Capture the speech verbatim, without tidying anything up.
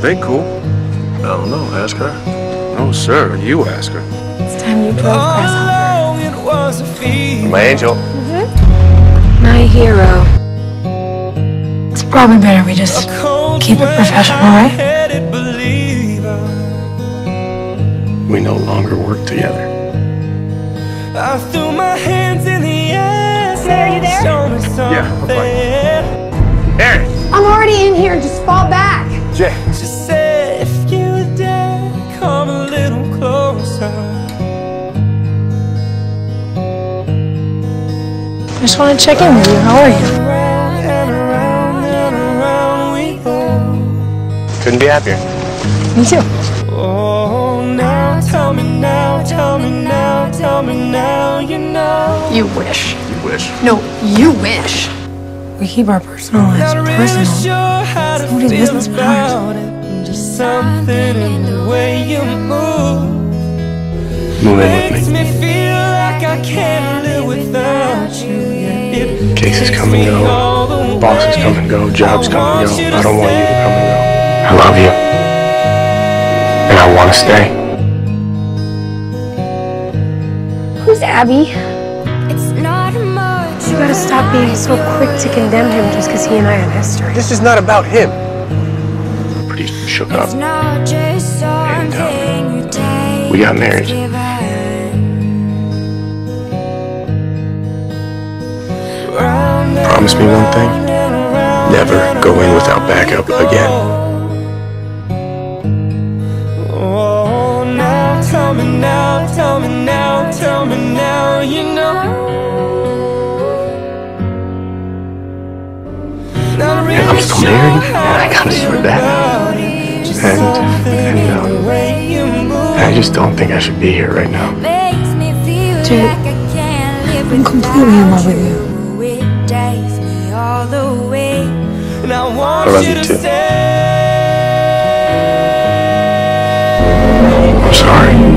they cool? I don't know. Ask her. No, sir. You ask her. It's time you drove Grasshopper. My angel. Mm-hmm. My hero. It's probably better we just keep it professional, right? We no longer work together. I threw my hands in the air. Are you there? Yeah, I'm fine. Aaron! I'm already in here. Just fall back. Jay. She said, if you were there, come a little closer. I just want to check in with you. How are you? Around and around and around we go. Couldn't be happier. Me too. Oh, now tell me now, tell me now, tell me now, you know. You wish. You wish. No, you wish. We keep our personal lives Not really personal. sure how to Nobody's feel business but about it. Just something in the way you move Move in makes with me. me feel like I can't live without you. It Cases come and go. Bosses come and go. Jobs come and go. I don't want you to come and go. I love you. And I want to stay. Who's Abby? It's not much. You gotta stop being so quick to condemn him just because he and I have history. This is not about him. Pretty shook up. It's not just And, something uh, you take. we got married. Promise me one thing. Never go in without backup again. Oh, now tell me now, tell me now, tell me now, you know. Not really And I'm still sure married, how and I gotta to sort feel that about out. it. Just And- something and, in um, the way you move I just don't think I should be here right now. Makes me feel Jay, like I can't live I'm completely in love with you. you. It takes me all the way. and I want I love you you to too. stay. I'm sorry.